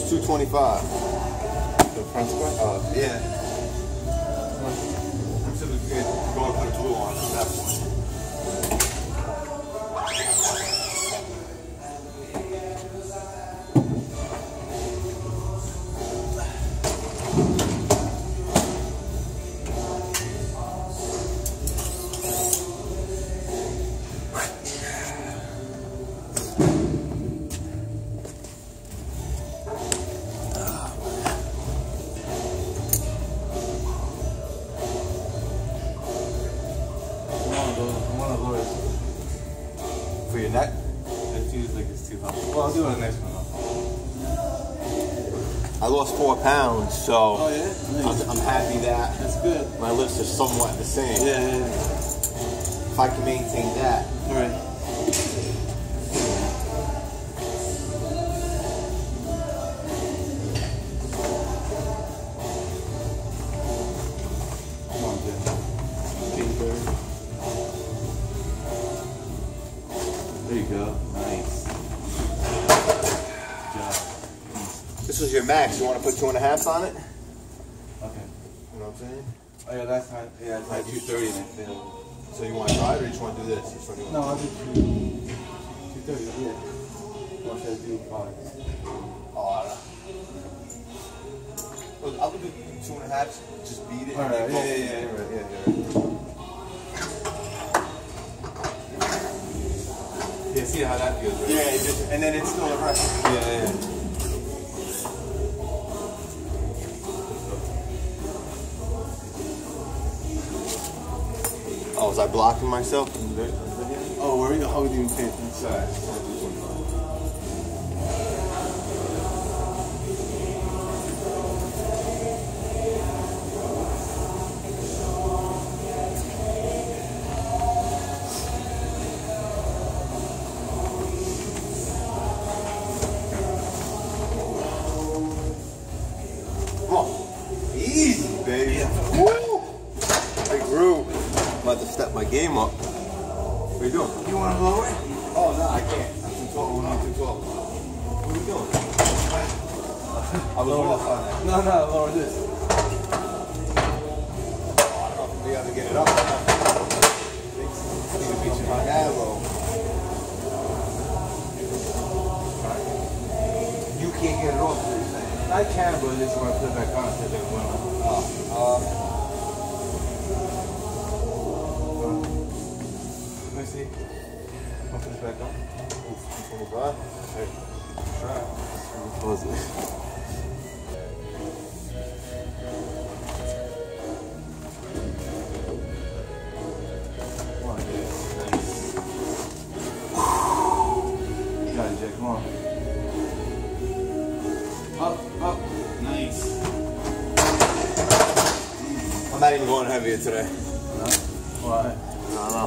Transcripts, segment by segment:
was 225. The front squat? Yeah. I'm simply going to go and put a glue on at that point. For your neck? It feels like it's too hot. Well, I'll do it on the next one. I lost 4 pounds, so Oh, yeah? Nice. I'm happy that That's good. my lifts are somewhat the same. Yeah. If I can maintain that. All right. Come on, Jim. King Bird. There you go. Nice. Good job. This was your max. You want to put 2.5 on it? Okay. You know what I'm saying? Oh, yeah, that's high. Yeah, it's like 230 and I failed. So you want to try it or you just want to do this? Which one do you want? No, I'll do 230, yeah. Or should I do 5? Oh, look, I would do 2.5. Just beat it. All and right, then yeah, go. right. Yeah, see how that feels, right? Yeah, it just, and then it's still a rest. Yeah. Oh, was I blocking myself? Oh, where are you? How would you pay attention? Sorry. Come on. Easy, baby. Woo! I grew. I'm about to step my game up. What are you doing? You want to lower it? Oh, no, I can't. I'm too tall. I'm too tall. What are you doing? I was off on that. No, lower this. We have to get it up. Need to beat you on that low. You can't get it off, what you're saying. I can, but I just want to put it back on. So it went on. Let me see. I'll put it back on. 25. Hey, try. Close it. Come on, dude. You got it, Jay. Come on. Up. Nice. I'm not even going heavier today. No? Why? No.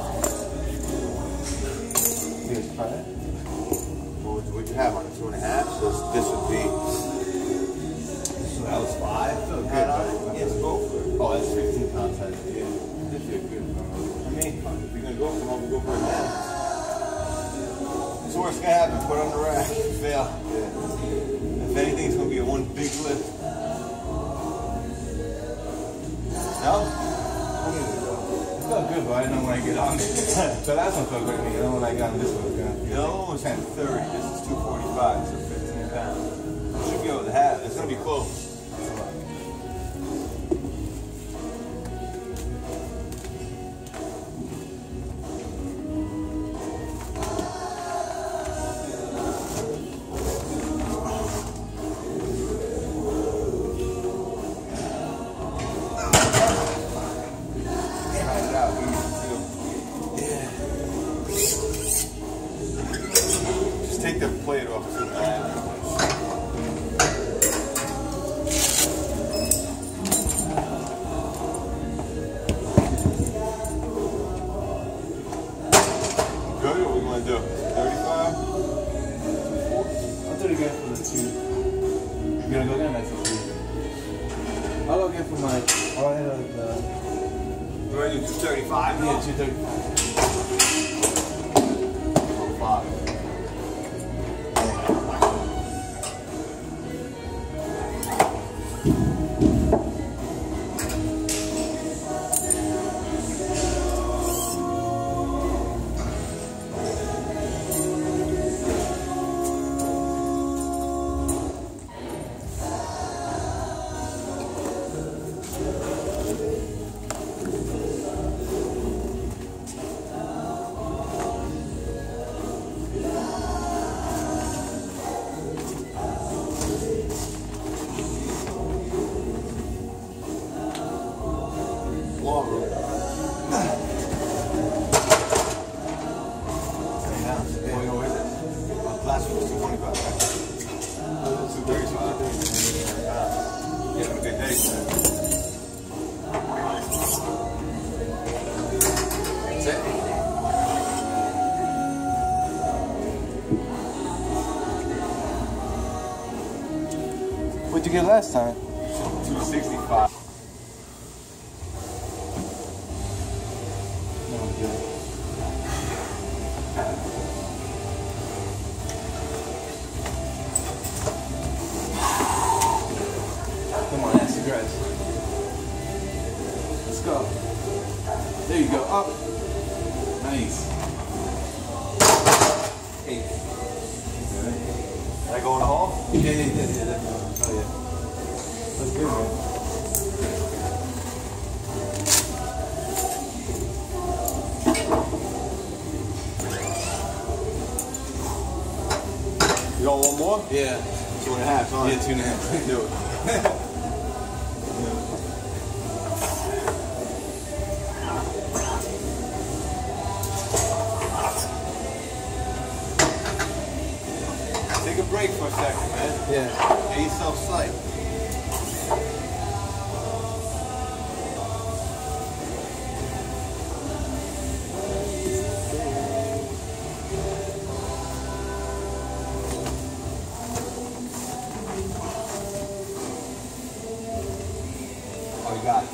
You guys try it? What would you have on it? 2.5? So this would be. So that was 5. Feel good, Add on right? it? Yes, go for it. Oh, that's 15 pounds heavy. Yeah. This feel good, bro. I mean, if you're gonna go for it, we'll go for it now. So what's gonna happen? Put it on the rack. Fail. Yeah. If anything, it's gonna be a one big lift. No? It felt good, but I didn't know when I get on it. So that's one felt good to me. I know when I got on this one. The other one was 1030. This is 245, so 15 pounds. Should be able to have. It's gonna be close. Take the plate off too, man. Good, what we want to do? 35? I'll do it again for the 2. You're gonna go again? That's okay. I'll go again for my. Oh, yeah, You ready to do 235? yeah, 235. Thanks, man. That's it. What'd you get last time? 265. Oh, good. Come on, that's cigarettes. Let's go. There you go. Up. Nice. 8. Did I go in the hall? Yeah, definitely. Oh, yeah. That's good, man. You want one more? Yeah. 2.5, huh? Yeah, 2.5. Do it. Take a break for a second, man. Yeah. Get yourself psyched. Oh, you got it.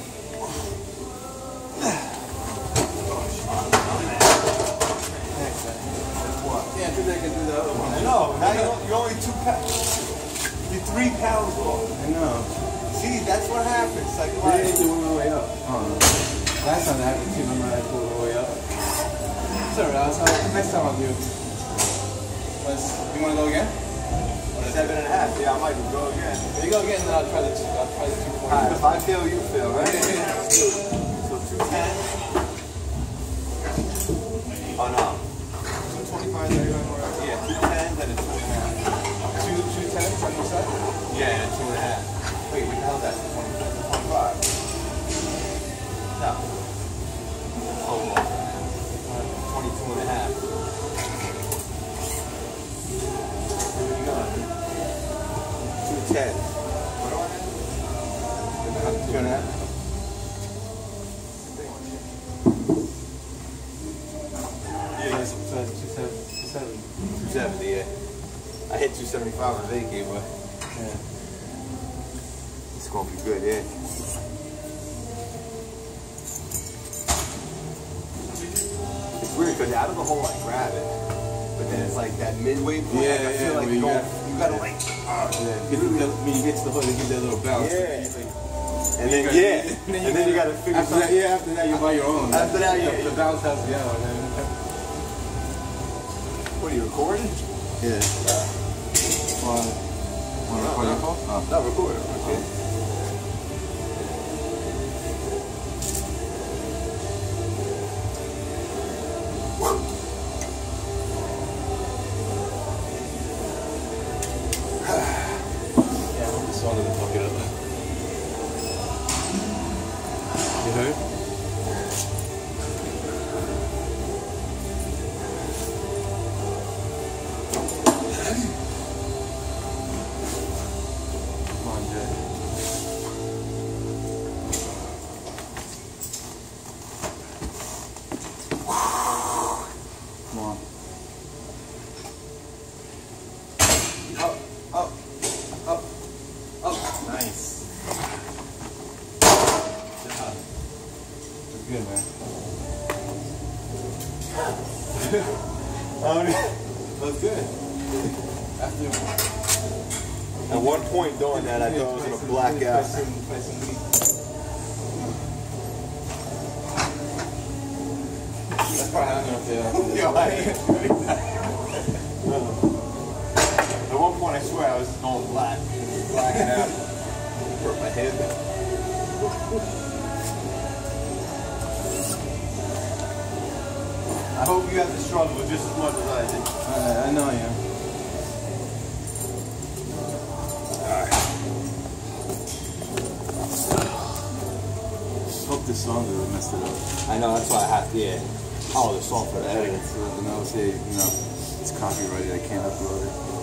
Yeah, I think I can do the other one. No, now you're only 2 pounds. You're 3 pounds off. I know. See, that's what happens. Like, Why did you move way up? Last time that happened too, remember I pulled all the way up? It's alright, next time I'll do. You wanna go again? 7.5. Yeah, I might go again. If you go again, then I'll try the 2 points. Alright, if I fail, you fail, right? So 210. Oh no. 225, yeah, 210s and a 2.5. 2 10s on your side? Yeah, and a 2.5. Wait, what the hell is that? 25. No. Oh, 22.5. Where you going? 210. What do I have? 2.5. Yeah, 270, yeah. I hit 275 on vacay, but Yeah. it's gonna be good, yeah. It's weird because out of the hole I grab it, but then it's like that midway point. Yeah, I feel like where you gotta when you get to the hood, you get that little bounce. yeah. And then and then you gotta figure after that, something. after that you buy your own. After that, yeah. The bounce has to be out, man. What are you recording? Yeah. Want to record your phone? Oh. Not recording. Okay. Yeah, I hope the song doesn't fuck it up. You heard? Come on, Jay. Come on. Up, up, up, up. Nice. That's good, man. That's good. After At one point doing that, I thought I was gonna black out. play some weed. That's probably not enough, Yo, At one point, I swear I was going black. Blacking out. Hurt my head. I hope you have to struggle just as much as I did. I know I am. Hope this song doesn't mess it up. I know, that's why I have to, yeah. Oh, the song for the editing. So then I'll say, it's copyrighted, I can't upload it.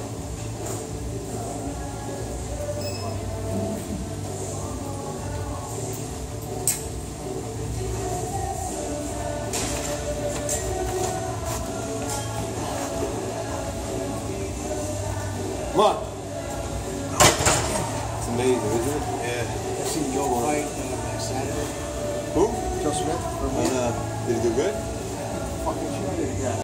Come on. It's amazing, isn't it? I seen Joe fight last Saturday. Who? Joe Smith. Did he do good? Fucking shredded. Yeah.